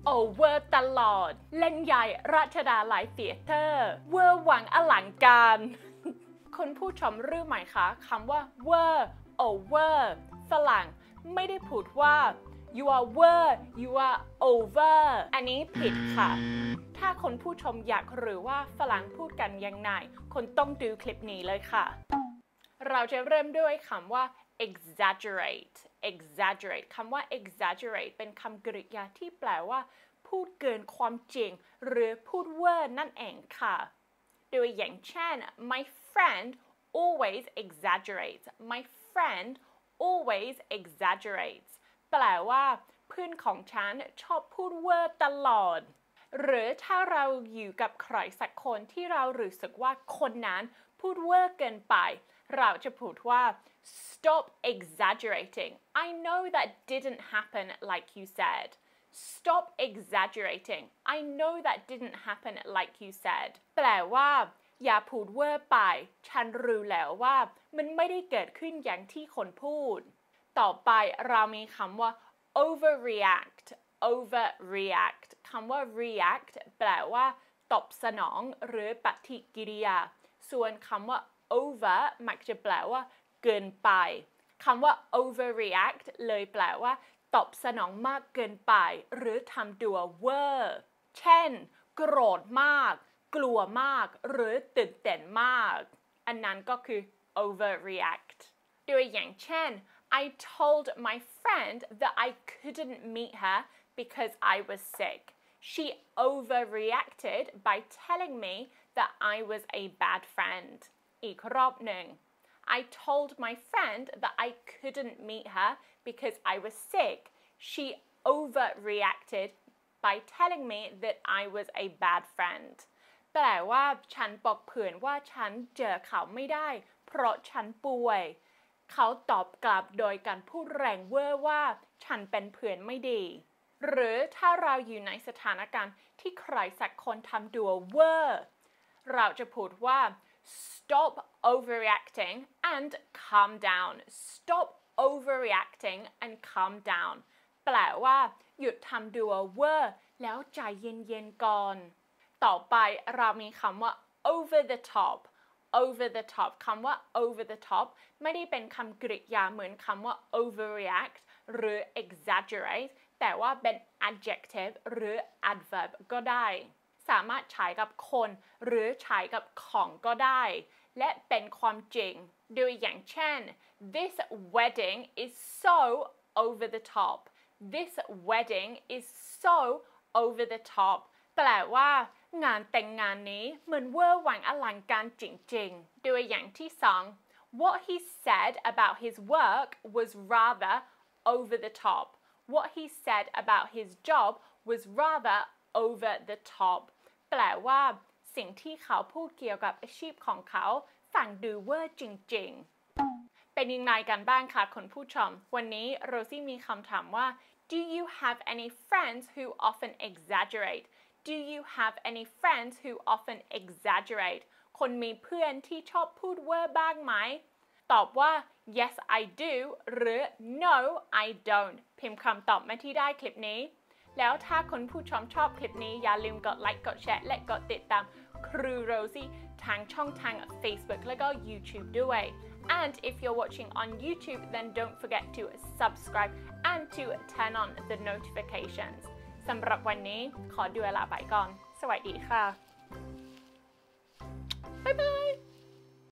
over ตลอดเล่นใหญ่ราชดาลัยเธียเตอร์เวอร์หวังอลังการคุณผู้ชมรู้ไหมคะคำว่า were over ฝรั่งไม่ได้พูดว่า you are were you are over อันนี้ผิดค่ะถ้าคุณผู้ชมอยากรู้ว่าฝรั่งพูดกันยังไงคุณต้องดูคลิปนี้เลยค่ะเราจะเริ่มด้วยคำว่า exaggerate คำว่า exaggerate เป็นคำกริยาที่แปลว่าพูดเกินความจริงหรือพูดเวอร์นั่นเองค่ะโดยอย่างเช่น my friend always exaggerates my friend always exaggerates แปลว่าเพื่อนของฉันชอบพูดเวอร์ตลอดหรือถ้าเราอยู่กับใครสักคนที่เรารู้สึกว่าคนนั้นพูดเวอร์เกินไปเราจะพูดว่า stop exaggerating I know that didn't happen like you said stop exaggerating I know that didn't happen like you said แปลว่าอย่าพูดเวอร์ไปฉันรู้แล้วว่ามันไม่ได้เกิดขึ้นอย่างที่คนพูดต่อไปเรามีคำว่า overreact คำว่า react แปลว่าตอบสนองหรือปฏิกิริยาส่วนคำว่า over มักจะแปลว่าเกินไปคำว่า overreact เลยแปลว่าตอบสนองมากเกินไปหรือทำตัวเวอร์เช่นโกรธมากกลัวมากหรือตื่นเต้นมากอันนั้นก็คือ overreact โดยอย่างเช่น I told my friend that I couldn't meet her because I was sick she overreacted by telling me that I was a bad friend อีกรอบหนึ่ง I told my friend that I couldn't meet her because I was sick she overreacted by telling me that I was a bad friend แปลว่าฉันบอกเพื่อนว่าฉันเจอเขาไม่ได้เพราะฉันป่วยเขาตอบกลับโดยการพูดแรงเวอร์ว่าฉันเป็นเพื่อนไม่ดีหรือถ้าเราอยู่ในสถานการณ์ที่ใครสักคนทำตัวเวอร์เราจะพูดว่า stop overreacting and calm down stop overreacting and calm down แปลว่าหยุดทำตัวเวอร์แล้วใจเย็นๆก่อนต่อไปเรามีคำว่า over the top คำว่า over the top ไม่ได้เป็นคำกริยาเหมือนคำว่า overreact หรือ exaggerate แต่ว่าเป็น adjective หรือ adverb ก็ได้สามารถใช้กับคนหรือใช้กับของก็ได้และเป็นความจริงโดยอย่างเช่น this wedding is so over the top this wedding is so over the top แปลว่างานแต่งงานนี้เหมือนเวอร์หวังอลังการจริงๆโดยอย่างที่สอง what he said about his work was rather over the top what he said about his job was rather over the top แปลว่าสิ่งที่เขาพูดเกี่ยวกับอาชีพของเขาฟังดูเวอร์จริงๆเป็นยังไงกันบ้างคะคุณผู้ชมวันนี้โรซี่มีคำถามว่า Do you have any friends who often exaggerate Do you have any friends who often exaggerate คนมีเพื่อนที่ชอบพูดเวอร์บ้างไหมตอบว่า yes I do หรือ no I don't พิมพ์คำตอบมาที่ได้คลิปนี้แล้วถ้าคุณผู้ชมชอบคลิปนี้อย่าลืมกดไลค์กดแชร์และกดติดตามครูโรซี่ทางช่องทาง Facebook และก็ YouTube ด้วย and if you're watching on YouTube then don't forget to subscribe and to turn on the notifications สำหรับวันนี้ขอดูเวลาไปก่อนสวัสดีค่ะ